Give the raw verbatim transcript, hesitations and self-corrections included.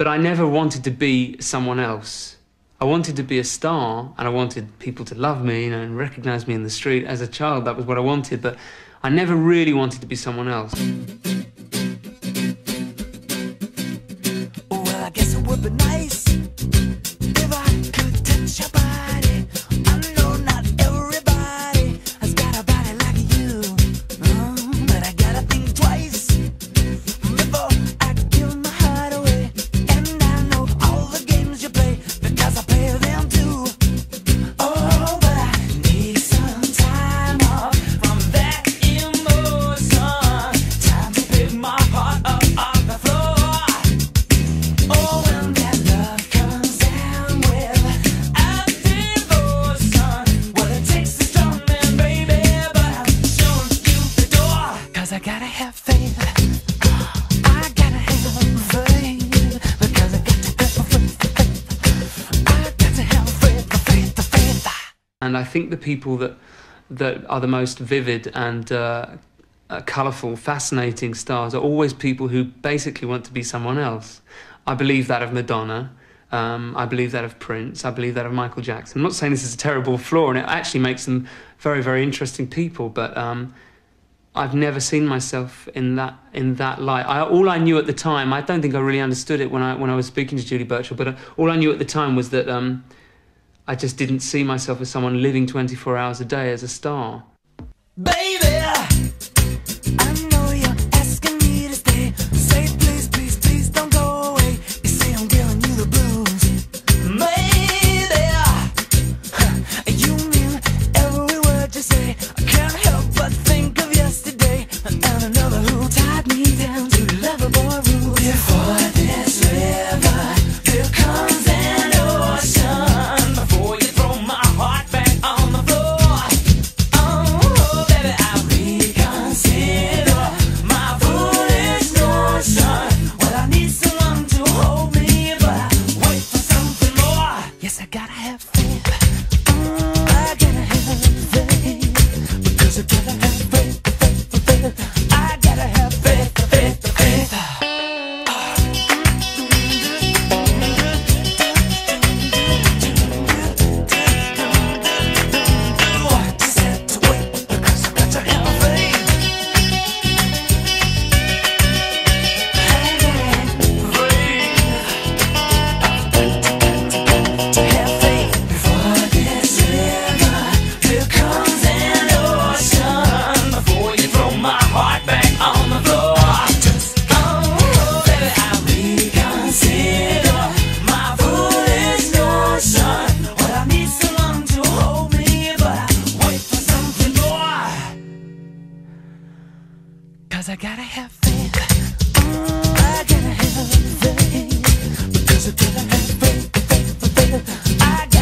but I never wanted to be someone else. I wanted to be a star, and I wanted people to love me, you know, and recognize me in the street. As a child, that was what I wanted, but I never really wanted to be someone else. Well, I guess it would be nice if I could touch your body. I know not everybody has got a body like you, mm, but I gotta think twice before I give my heart away. And I know all the games you play because I play them too. Oh, but I need some time off from that emotion. Time to pick my heart up off the floor. Oh, when that love comes down with a devotion, well, it takes a strong man, baby, but I'm showing you the door. Cause I gotta have faith, I gotta have faith, because I got to have faith, I got to have faith, the faith, the faith. And I think the people that that are the most vivid and uh, uh, colourful, fascinating stars are always people who basically want to be someone else. I believe that of Madonna. Um, I believe that of Prince. I believe that of Michael Jackson. I'm not saying this is a terrible flaw, and it actually makes them very, very interesting people. But um, I've never seen myself in that in that light. I, all I knew at the time, I don't think I really understood it when I when I was speaking to Julie Burchill. But uh, all I knew at the time was that um, I just didn't see myself as someone living twenty-four hours a day as a star. Baby, I know you're asking me to stay. Say please, please, please don't go away. You say I'm giving you the blues. Maybe huh, you mean every word you say. I can't help but think of yesterday and another who tied me down to Loverboy rules. Before this river, there comes an ocean. Before you throw my heart back on the floor. Oh, baby, I reconsider my foolish notion. Well, I need someone to hold me, but I wait for something more. Yes, I gotta have faith. Mm, I gotta have faith, because I gotta have faith, faith, faith. I gotta have faith, faith, faith. Just had to wait, because I got to have faith. To have faith. Before this river, there comes an ocean. Before you throw my heart back on the floor. Oh, baby, I reconsider my foolish notion. Well, I need someone to hold me, but I wait for something more. Cause I gotta have faith. Mm, I gotta have faith, because I gotta have faith, faith, faith. I